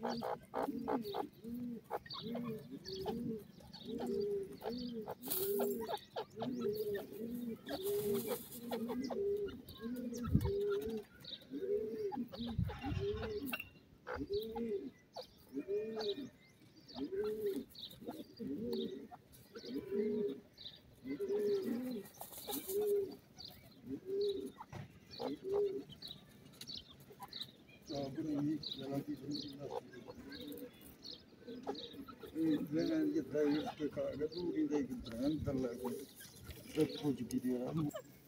Then I get tired of moving, they can turn the leg. That's what you get.